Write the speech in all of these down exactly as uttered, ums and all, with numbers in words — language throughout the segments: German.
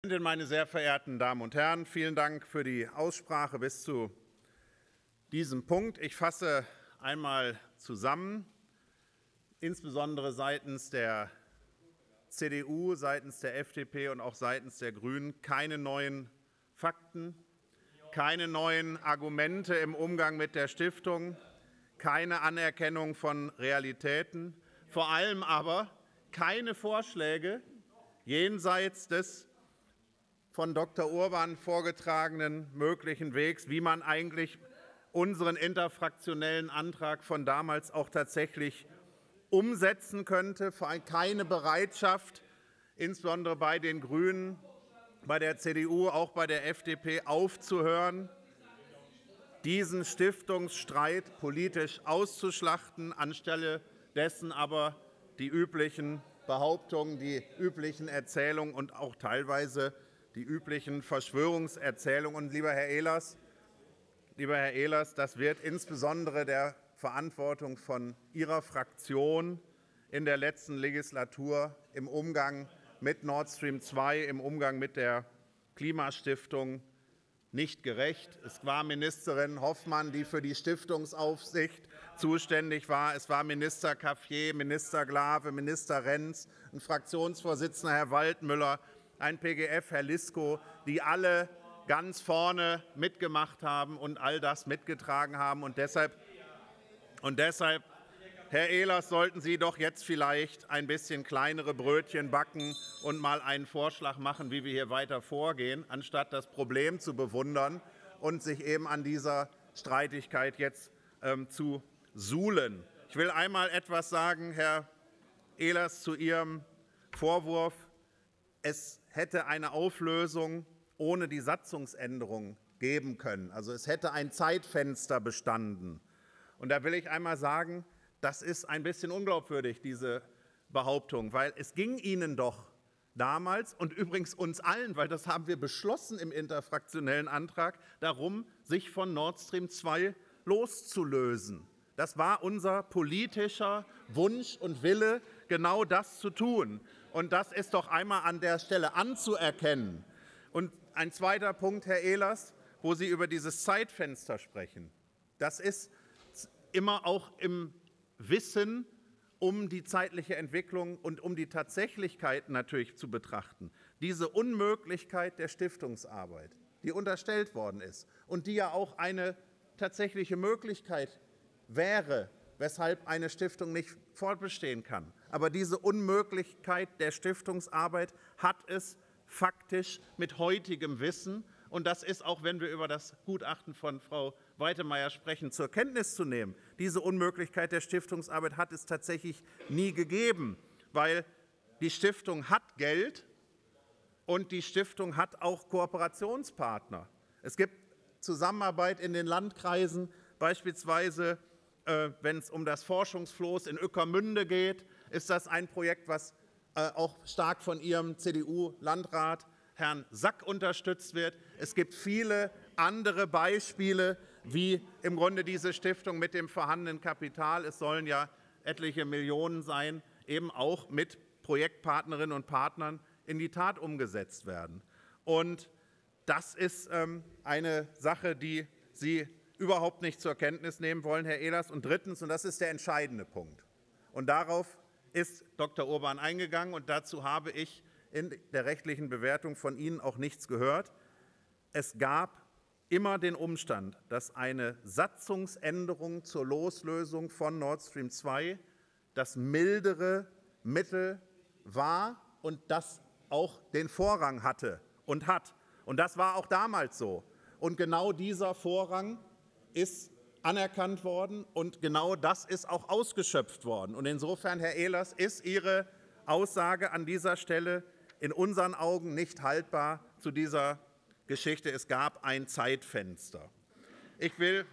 Meine sehr verehrten Damen und Herren, vielen Dank für die Aussprache bis zu diesem Punkt. Ich fasse einmal zusammen, insbesondere seitens der C D U, seitens der F D P und auch seitens der Grünen keine neuen Fakten, keine neuen Argumente im Umgang mit der Stiftung, keine Anerkennung von Realitäten, vor allem aber keine Vorschläge jenseits des von Doktor Urban vorgetragenen möglichen Wegs, wie man eigentlich unseren interfraktionellen Antrag von damals auch tatsächlich umsetzen könnte. Vor allem keine Bereitschaft, insbesondere bei den Grünen, bei der C D U, auch bei der F D P, aufzuhören, diesen Stiftungsstreit politisch auszuschlachten, anstelle dessen aber die üblichen Behauptungen, die üblichen Erzählungen und auch teilweise die üblichen Verschwörungserzählungen. Und lieber Herr Ehlers, lieber Herr Ehlers, das wird insbesondere der Verantwortung von Ihrer Fraktion in der letzten Legislatur im Umgang mit Nord Stream zwei, im Umgang mit der Klimastiftung nicht gerecht. Es war Ministerin Hoffmann, die für die Stiftungsaufsicht zuständig war. Es war Minister Cafier, Minister Glawe, Minister Renz, ein Fraktionsvorsitzender Herr Waldmüller, ein P G F, Herr Liskow, die alle ganz vorne mitgemacht haben und all das mitgetragen haben. Und deshalb, und deshalb, Herr Ehlers, sollten Sie doch jetzt vielleicht ein bisschen kleinere Brötchen backen und mal einen Vorschlag machen, wie wir hier weiter vorgehen, anstatt das Problem zu bewundern und sich eben an dieser Streitigkeit jetzt ähm, zu suhlen. Ich will einmal etwas sagen, Herr Ehlers, zu Ihrem Vorwurf, es hätte eine Auflösung ohne die Satzungsänderung geben können. Also es hätte ein Zeitfenster bestanden. Und da will ich einmal sagen, das ist ein bisschen unglaubwürdig, diese Behauptung, weil es ging Ihnen doch damals und übrigens uns allen, weil das haben wir beschlossen im interfraktionellen Antrag, darum, sich von Nord Stream zwei loszulösen. Das war unser politischer Wunsch und Wille, genau das zu tun. Und das ist doch einmal an der Stelle anzuerkennen. Und ein zweiter Punkt, Herr Ehlers, wo Sie über dieses Zeitfenster sprechen. Das ist immer auch im Wissen um die zeitliche Entwicklung und um die Tatsächlichkeit natürlich zu betrachten. Diese Unmöglichkeit der Stiftungsarbeit, die unterstellt worden ist und die ja auch eine tatsächliche Möglichkeit wäre, weshalb eine Stiftung nicht fortbestehen kann. Aber diese Unmöglichkeit der Stiftungsarbeit hat es faktisch mit heutigem Wissen, und das ist auch, wenn wir über das Gutachten von Frau Weitemeyer sprechen, zur Kenntnis zu nehmen. Diese Unmöglichkeit der Stiftungsarbeit hat es tatsächlich nie gegeben, weil die Stiftung hat Geld und die Stiftung hat auch Kooperationspartner. Es gibt Zusammenarbeit in den Landkreisen, beispielsweise äh, wenn es um das Forschungsfloß in Ueckermünde geht, ist das ein Projekt, was äh, auch stark von Ihrem C D U-Landrat Herrn Sack unterstützt wird. Es gibt viele andere Beispiele, wie im Grunde diese Stiftung mit dem vorhandenen Kapital, es sollen ja etliche Millionen sein, eben auch mit Projektpartnerinnen und Partnern in die Tat umgesetzt werden. Und das ist ähm, eine Sache, die Sie überhaupt nicht zur Kenntnis nehmen wollen, Herr Ehlers. Und drittens, und das ist der entscheidende Punkt, und darauf ist Doktor Urban eingegangen, und dazu habe ich in der rechtlichen Bewertung von Ihnen auch nichts gehört. Es gab immer den Umstand, dass eine Satzungsänderung zur Loslösung von Nord Stream zwei das mildere Mittel war und das auch den Vorrang hatte und hat. Und das war auch damals so. Und genau dieser Vorrang ist anerkannt worden und genau das ist auch ausgeschöpft worden. Und insofern, Herr Ehlers, ist Ihre Aussage an dieser Stelle in unseren Augen nicht haltbar zu dieser Geschichte. Es gab ein Zeitfenster. Ich will,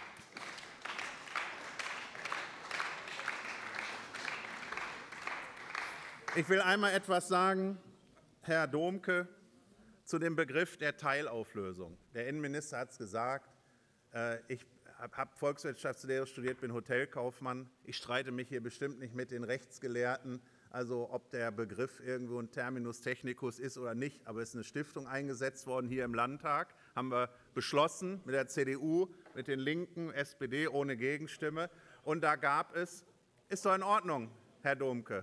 ich will einmal etwas sagen, Herr Domke, zu dem Begriff der Teilauflösung. Der Innenminister hat es gesagt, ich habe Volkswirtschaftslehre studiert, bin Hotelkaufmann. Ich streite mich hier bestimmt nicht mit den Rechtsgelehrten Also ob der Begriff irgendwo ein Terminus technicus ist oder nicht, aber es ist eine Stiftung eingesetzt worden hier im Landtag, haben wir beschlossen mit der C D U, mit den Linken, S P D ohne Gegenstimme. Und da gab es, ist doch in Ordnung, Herr Domke.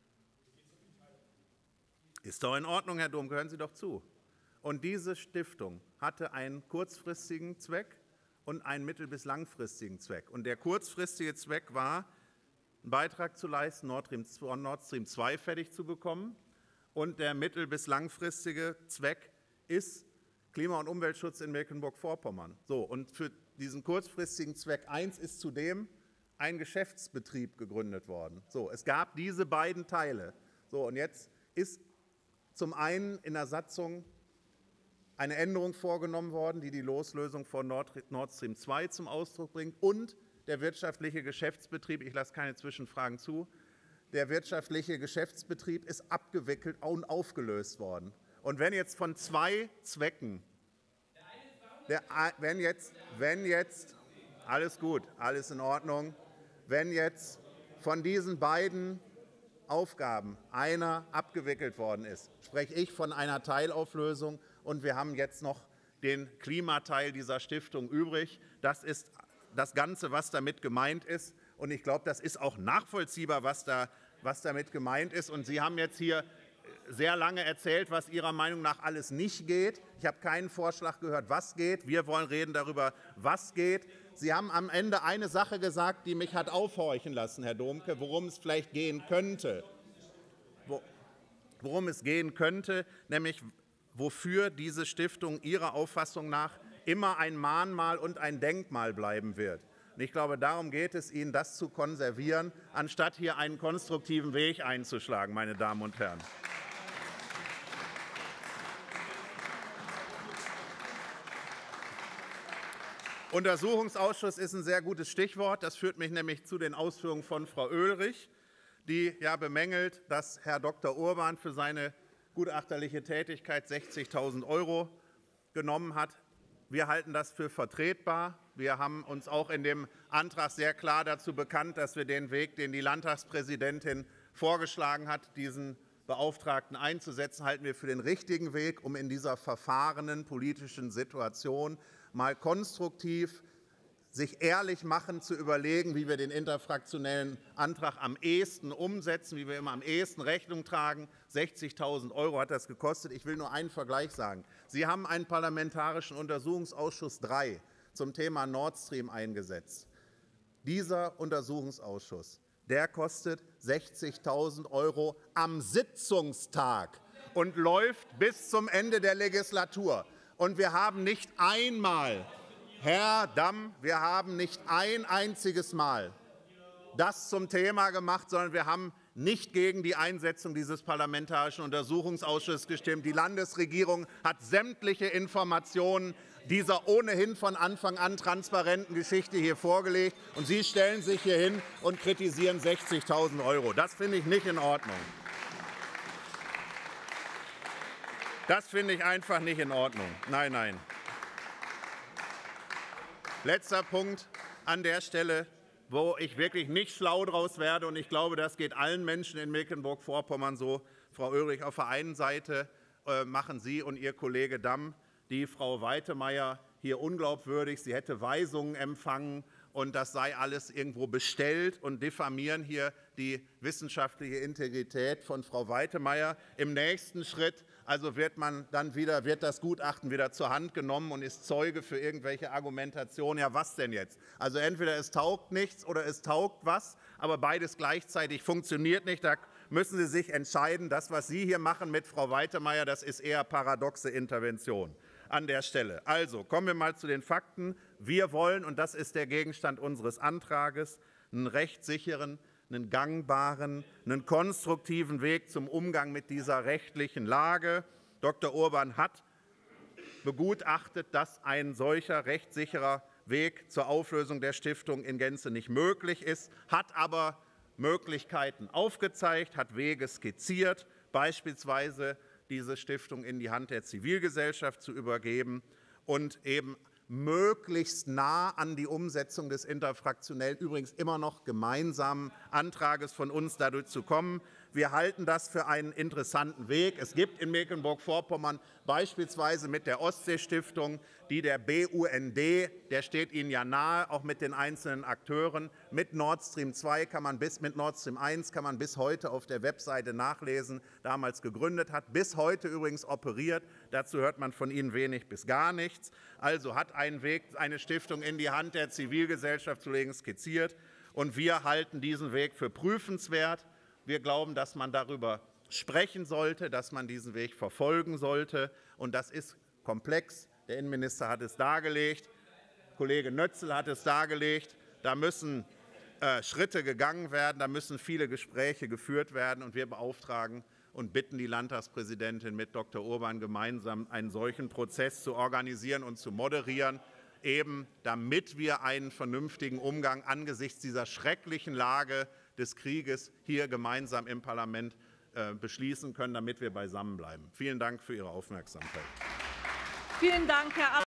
Ist doch in Ordnung, Herr Domke, hören Sie doch zu. Und diese Stiftung hatte einen kurzfristigen Zweck und einen mittel- bis langfristigen Zweck. Und der kurzfristige Zweck war, einen Beitrag zu leisten, Nord Stream zwei fertig zu bekommen. Und der mittel- bis langfristige Zweck ist Klima- und Umweltschutz in Mecklenburg-Vorpommern. So, und für diesen kurzfristigen Zweck eins ist zudem ein Geschäftsbetrieb gegründet worden. So, es gab diese beiden Teile. So, und jetzt ist zum einen in der Satzung eine Änderung vorgenommen worden, die die Loslösung von Nord Stream zwei zum Ausdruck bringt, und der wirtschaftliche Geschäftsbetrieb, ich lasse keine Zwischenfragen zu, der wirtschaftliche Geschäftsbetrieb ist abgewickelt und aufgelöst worden. Und wenn jetzt von zwei Zwecken, der, wenn jetzt, wenn jetzt, alles gut, alles in Ordnung, wenn jetzt von diesen beiden Aufgaben einer abgewickelt worden ist, spreche ich von einer Teilauflösung, und wir haben jetzt noch den Klimateil dieser Stiftung übrig. Das ist das Ganze, was damit gemeint ist. Und ich glaube, das ist auch nachvollziehbar, was, da, was damit gemeint ist. Und Sie haben jetzt hier sehr lange erzählt, was Ihrer Meinung nach alles nicht geht. Ich habe keinen Vorschlag gehört, was geht. Wir wollen reden darüber, was geht. Sie haben am Ende eine Sache gesagt, die mich hat aufhorchen lassen, Herr Domke, worum es vielleicht gehen könnte. Worum es gehen könnte, nämlich wofür diese Stiftung Ihrer Auffassung nach immer ein Mahnmal und ein Denkmal bleiben wird. Und ich glaube, darum geht es Ihnen, das zu konservieren, anstatt hier einen konstruktiven Weg einzuschlagen, meine Damen und Herren. Untersuchungsausschuss ist ein sehr gutes Stichwort. Das führt mich nämlich zu den Ausführungen von Frau Oehlrich, die ja bemängelt, dass Herr Doktor Urban für seine gutachterliche Tätigkeit sechzigtausend Euro genommen hat. Wir halten das für vertretbar. Wir haben uns auch in dem Antrag sehr klar dazu bekannt, dass wir den Weg, den die Landtagspräsidentin vorgeschlagen hat, diesen Beauftragten einzusetzen, halten wir für den richtigen Weg, um in dieser verfahrenen politischen Situation mal konstruktiv sich ehrlich machen, zu überlegen, wie wir den interfraktionellen Antrag am ehesten umsetzen, wie wir immer am ehesten Rechnung tragen. sechzigtausend Euro hat das gekostet. Ich will nur einen Vergleich sagen. Sie haben einen Parlamentarischen Untersuchungsausschuss drei zum Thema Nord Stream eingesetzt. Dieser Untersuchungsausschuss, der kostet sechzigtausend Euro am Sitzungstag und läuft bis zum Ende der Legislatur. Und wir haben nicht einmal, Herr Damm, wir haben nicht ein einziges Mal das zum Thema gemacht, sondern wir haben nicht gegen die Einsetzung dieses Parlamentarischen Untersuchungsausschusses gestimmt. Die Landesregierung hat sämtliche Informationen dieser ohnehin von Anfang an transparenten Geschichte hier vorgelegt. Und Sie stellen sich hier hin und kritisieren sechzigtausend Euro. Das finde ich nicht in Ordnung. Das finde ich einfach nicht in Ordnung. Nein, nein. Letzter Punkt an der Stelle, wo ich wirklich nicht schlau draus werde, und ich glaube, das geht allen Menschen in Mecklenburg-Vorpommern so. Frau Oehlrich, auf der einen Seite äh, machen Sie und Ihr Kollege Damm die Frau Weitemeier hier unglaubwürdig. Sie hätte Weisungen empfangen und das sei alles irgendwo bestellt, und diffamieren hier die wissenschaftliche Integrität von Frau Weitemeier. Im nächsten Schritt also wird man dann wieder, wird das Gutachten wieder zur Hand genommen und ist Zeuge für irgendwelche Argumentationen. Ja, was denn jetzt? Also entweder es taugt nichts oder es taugt was, aber beides gleichzeitig funktioniert nicht. Da müssen Sie sich entscheiden. Das, was Sie hier machen mit Frau Weitemeier, das ist eher paradoxe Intervention an der Stelle. Also kommen wir mal zu den Fakten. Wir wollen, und das ist der Gegenstand unseres Antrages, einen rechtssicheren, einen gangbaren, einen konstruktiven Weg zum Umgang mit dieser rechtlichen Lage. Doktor Urban hat begutachtet, dass ein solcher rechtssicherer Weg zur Auflösung der Stiftung in Gänze nicht möglich ist, hat aber Möglichkeiten aufgezeigt, hat Wege skizziert, beispielsweise diese Stiftung in die Hand der Zivilgesellschaft zu übergeben und eben möglichst nah an die Umsetzung des interfraktionellen, übrigens immer noch gemeinsamen Antrages von uns dadurch zu kommen. Wir halten das für einen interessanten Weg. Es gibt in Mecklenburg-Vorpommern beispielsweise mit der Ostsee-Stiftung, die der B U N D, der steht Ihnen ja nahe, auch mit den einzelnen Akteuren. Mit Nord Stream zwei kann man bis, mit Nord Stream eins kann man bis heute auf der Webseite nachlesen, damals gegründet hat, bis heute übrigens operiert. Dazu hört man von Ihnen wenig bis gar nichts. Also hat einen Weg, eine Stiftung in die Hand der Zivilgesellschaft zu legen, skizziert. Und wir halten diesen Weg für prüfenswert. Wir glauben, dass man darüber sprechen sollte, dass man diesen Weg verfolgen sollte. Und das ist komplex. Der Innenminister hat es dargelegt. Kollege Nötzel hat es dargelegt. Da müssen äh, Schritte gegangen werden. Da müssen viele Gespräche geführt werden. Und wir beauftragen und bitten die Landtagspräsidentin mit Doktor Urban gemeinsam einen solchen Prozess zu organisieren und zu moderieren, eben damit wir einen vernünftigen Umgang angesichts dieser schrecklichen Lage des Krieges hier gemeinsam im Parlament äh, beschließen können, damit wir beisammenbleiben. Vielen Dank für Ihre Aufmerksamkeit. Vielen Dank, Herr